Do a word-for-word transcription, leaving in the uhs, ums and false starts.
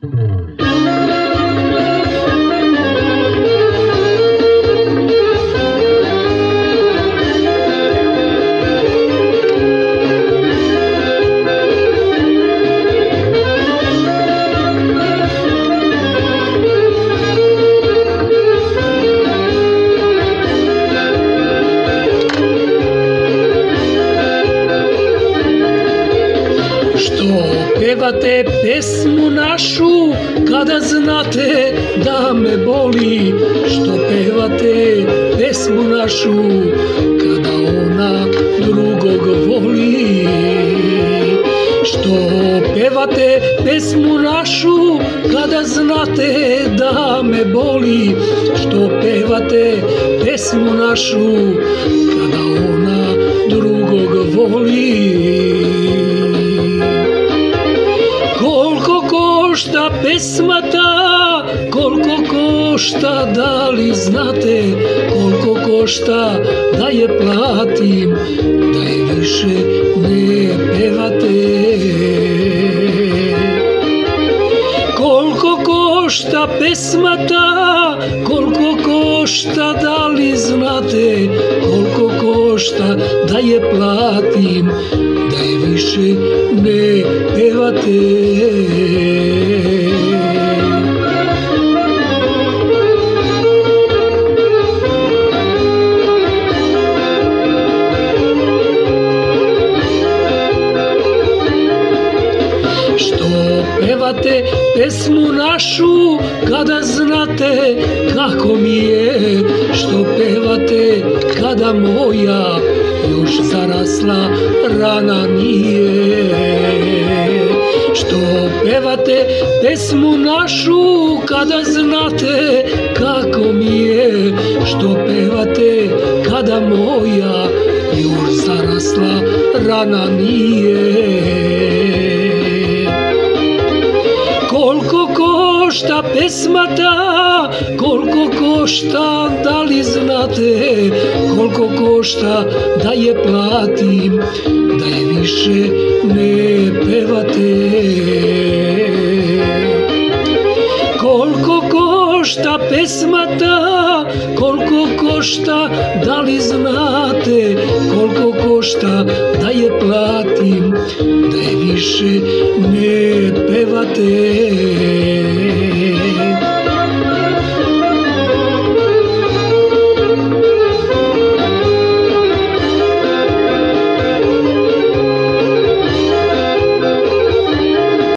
Pevate pesmu našu kada znate da me boli, što pevate pesmu našu kada ona drugog voli. Što pevate pesmu našu kada znate da me boli, što pevate pesmu našu kada ona drugog voli. Koliko košta pesma ta, koliko košta, da li znate, koliko košta da je platim, da je više ne pevate. Koliko košta pesma ta, koliko košta, da li znate, koliko košta da je platim, da je više ne pevate. Što pevate pesmu našu kada znate kako mi je, što pevate kada moja još zarasla rana nije. Što pevate pesmu našu kada znate kako mi je, što pevate kada moja još zarasla rana nije. Koliko košta pesma ta, koliko košta, da li znate, koliko košta da je platim, da je više ne pevate. Koliko košta pesma ta, koliko košta, da li znate, koliko košta da je platim, da je više ne pevate.